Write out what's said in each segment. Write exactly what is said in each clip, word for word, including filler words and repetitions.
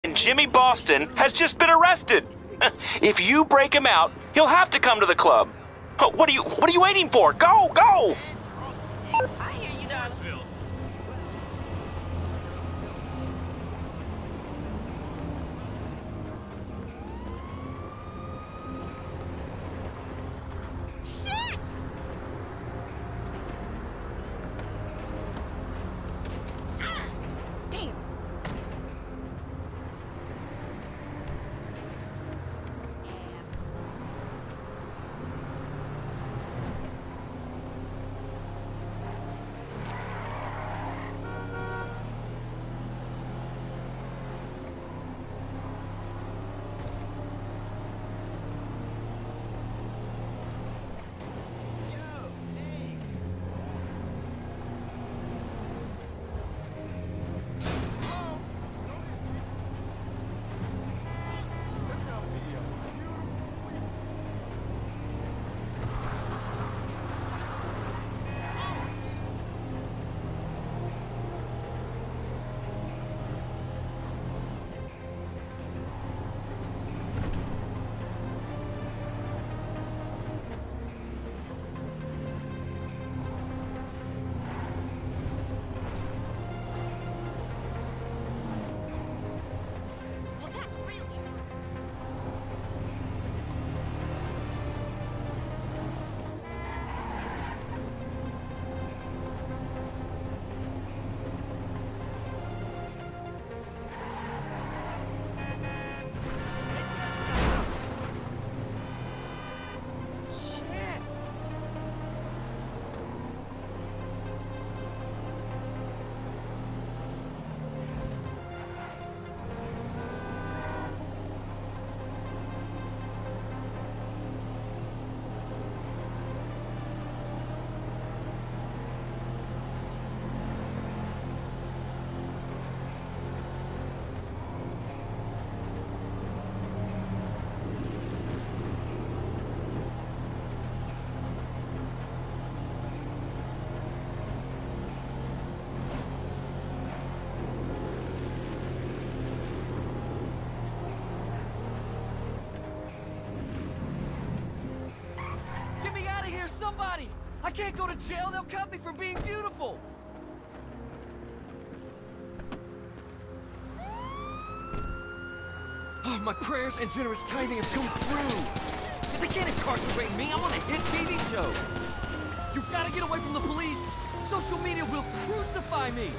And Jimmy Boston has just been arrested. If you break him out, he'll have to come to the club. What are you what are you waiting for? Go, go! I hear you, Knoxville. Shit! Ah, damn. Somebody! I can't go to jail, they'll cut me for being beautiful! Oh, my prayers and generous tithing have come through! They can't incarcerate me, I'm on a hit T V show! You gotta get away from the police! Social media will crucify me!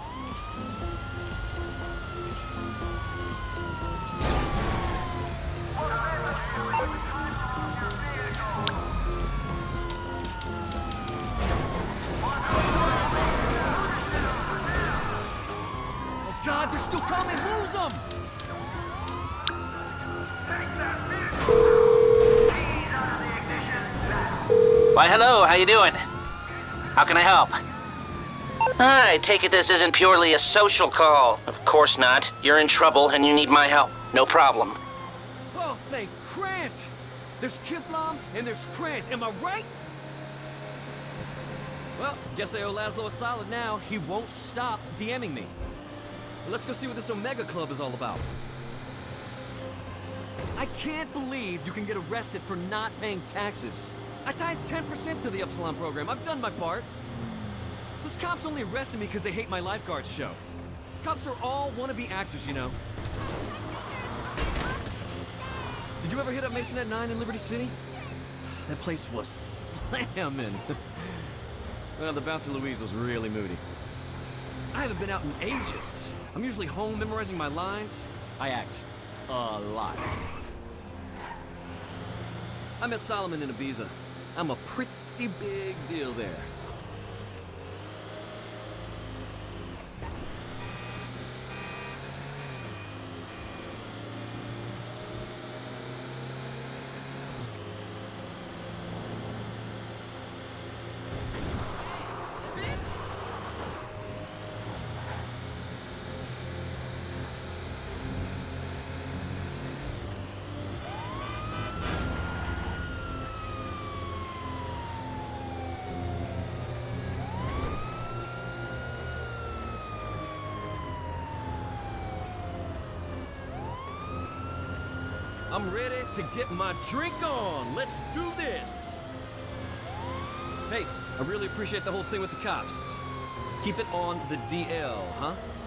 God, they're still coming! Lose them! Why, hello, how you doing? How can I help? I take it this isn't purely a social call. Of course not. You're in trouble and you need my help. No problem. Oh, thank Krant! There's Kiflam and there's Krant, am I right? Well, guess I owe Laszlo a solid now. He won't stop DMing me. Let's go see what this Omega Club is all about. I can't believe you can get arrested for not paying taxes. I tithe ten percent to the Upsilon program. I've done my part. Those cops only arrested me because they hate my lifeguards show. Cops are all wannabe actors, you know. Did you ever hit up Masonette nine in Liberty City? That place was slamming. Well, the bouncer Louise was really moody. I haven't been out in ages. I'm usually home memorizing my lines. I act a lot. I met Solomon in Ibiza. I'm a pretty big deal there. I'm ready to get my drink on. Let's do this. Hey, I really appreciate the whole thing with the cops. Keep it on the D L, huh?